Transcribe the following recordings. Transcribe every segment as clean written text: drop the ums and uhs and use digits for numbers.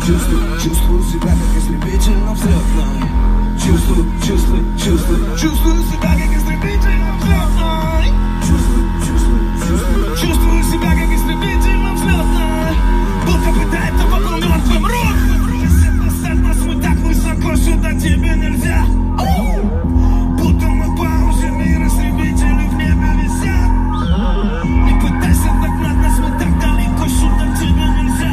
Чувствую себя как истребитель на взлетной. Чувствую себя как истребитель на взлетной. Чувствую себя как истребитель на взлетной. Будто пытается потом мертвым рук. Если поставь нас мы так высоко, сюда тебе нельзя. Будто мы паузе, мир истребители в небе висят. Не пытайся догнать нас, мы так далеко, сюда тебе нельзя.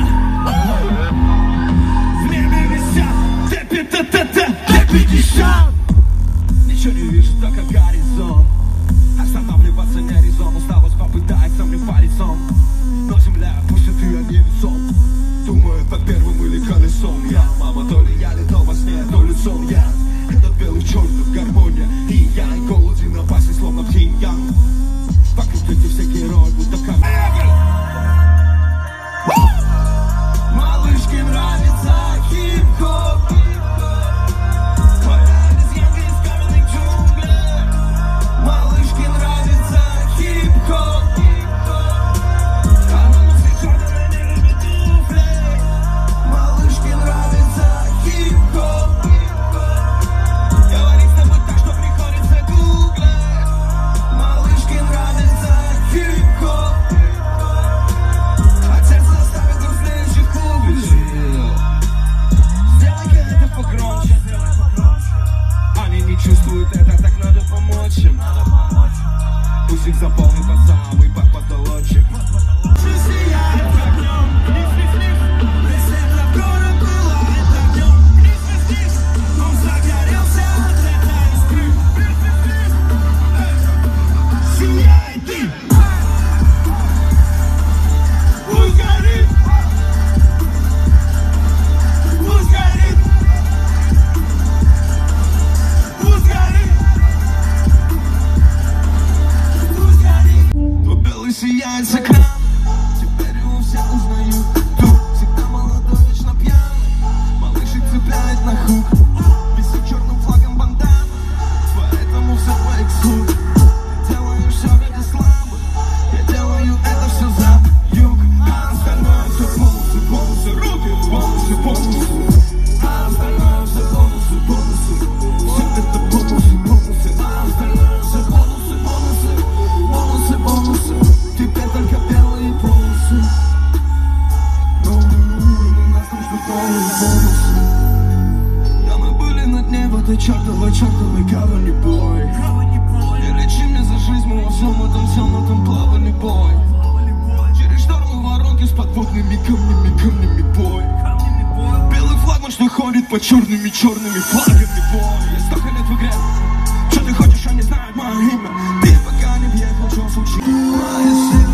В небе висят Т-50. Ничего не вижу, только горизонт. Останавливаться не резон. Усталость попытается мне парицом. Но земля пусть ты невесом. Думаю, под первым или колесом я. Мама, то ли я летал во сне, то лицом я. Этот белый черный гармония. И я и голоден, опасен, словно птинь-янь. Вокруг эти все герои, будто камень. Малышке нравится хип-хоп. Малышке нравится хип-хоп. Она носит черные, не любит туфли. Малышке нравится хип-хоп. Говорит с тобой так, что приходится гуглить. Малышке нравится хип-хоп. А сердце заставит грустнеющих клубить. Сделай-ка это погромче. Они не чувствуют это, так надо помочь им. Пусть их заполнит под самый потолочек. Сияет огнем, вниз-вниз-вниз. Беседа в город пылает огнем. Вниз-вниз-вниз. Он загорелся от этой искры. Вниз-вниз-вниз. Сияет дым. Пусть горит. Пусть горит. Пусть горит. Пусть горит. Твой белый сияет с экрана. Теперь его все узнают. Тут всегда молодой, вечно пьяный. Малышек цепляет на хук. Висит черным флагом бандана. Поэтому все по иксу. Делаю все ради слабых. Я делаю это все за юг. А остальное все бонусы, бонусы. Руки в бонусы, бонусы. А остальное все бонусы, бонусы. Все это бонусы, бонусы. А остальное все бонусы, бонусы. Бонусы, бонусы. Теперь только белые полосы. Новый уровень, у нас нужны полные бонусы. Да мы были на дне в этой чертовой гавани, бой. И речи мне за жизнь, мы во всем этом плавали, бой. Через штормы воронки с подводными камнями, бой. Белый флагман, что ходит под черными флагами, бой. Я столько лет в игре. Что ты хочешь, они знают мое имя. Ты пока не въехал, что случилось?